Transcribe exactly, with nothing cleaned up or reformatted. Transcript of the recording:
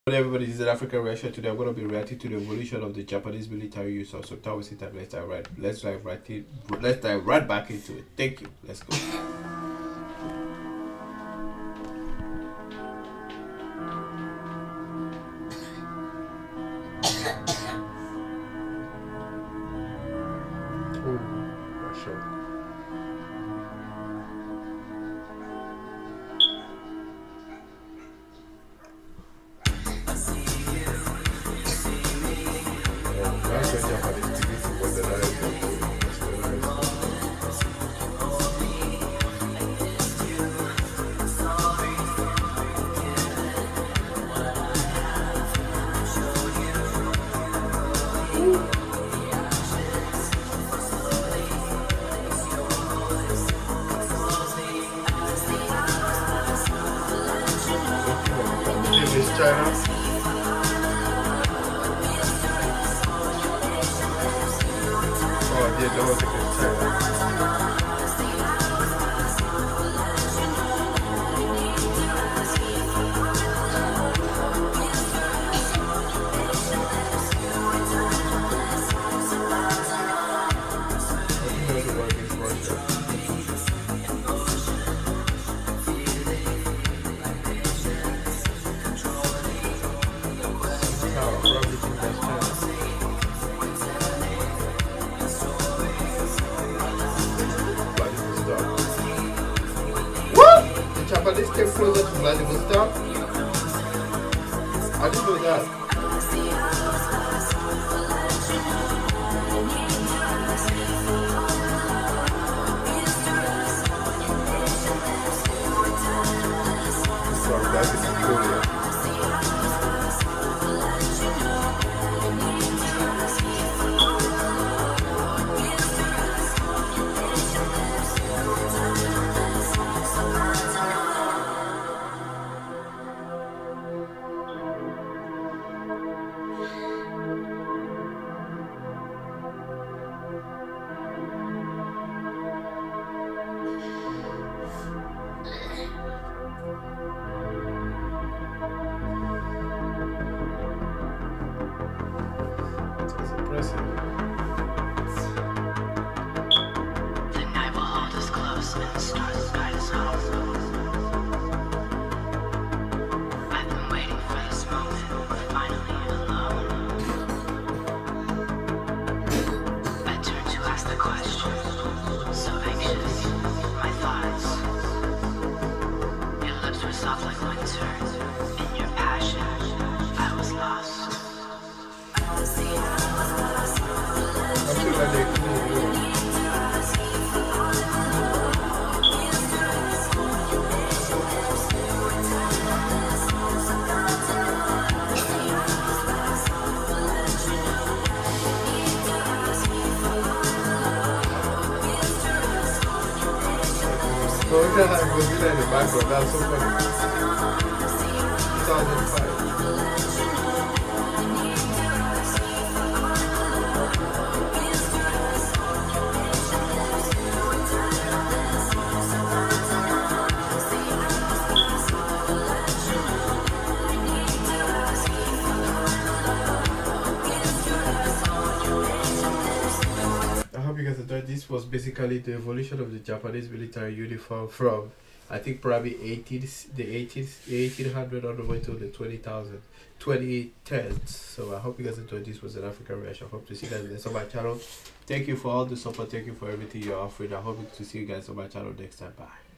Hello everybody, this is an African reaction. Today I'm going to be reacting to the evolution of the Japanese military use of. So without wasting time, let's dive right let's dive right in, let's dive right back into it. Thank you. Let's go. Oh, that's sure. China. Oh, yeah, that was against China. Japanese came closer to Vladivostok. I didn't know that. Sorry, that is Victoria. The night will hold us close and the stars will guide us home. I've been waiting for this moment, we're finally alone. I turn to ask the question, so anxious, my thoughts. Your lips were soft like winter, in your passion, I was lost. So look at how Godzilla in the background, that's so funny. two thousand five. This was basically the evolution of the Japanese military uniform from, I think, probably eighties, the eighties, eighteen hundred all the way to the twenty thousand, twenty tens. So I hope you guys enjoyed. This was an African reaction. I hope to see you guys next on my channel. Thank you for all the support. Thank you for everything you're offering. I hope to see you guys on my channel next time. Bye.